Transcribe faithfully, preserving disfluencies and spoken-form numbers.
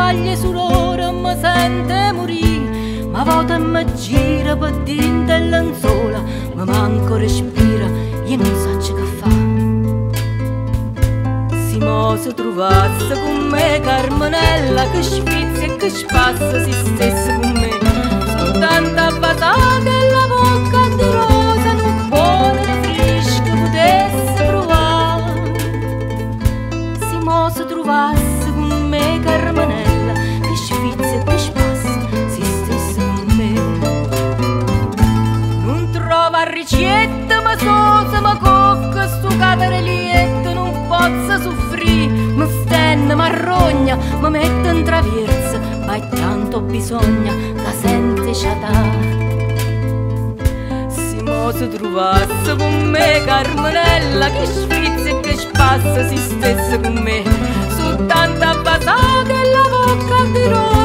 sbaglia su loro mi sente morire, ma volta e mi gira per dentro e lenzuola, ma manco respira, io non so che fa. Si mo si trovasse con me Carmenella, che spizia e che spassa si stesse con me, soltanto a basare che la bocca di rosa non buona e fresca potesse provare. Si mo si trovasse con me Carmenella, che spizia e che spassa si stesse con me. Non trova ricetta ma sosa ma cocca, sto caterellietto non possa soffrire, mi stenne, mi arrogna, mi mette in traversa, ma è tanto bisogna che sente sciatare. Se mo si trovasse con me Carmenella, che spizia e che spassa si stesse con me, soltanto a basare che la bocca di rosa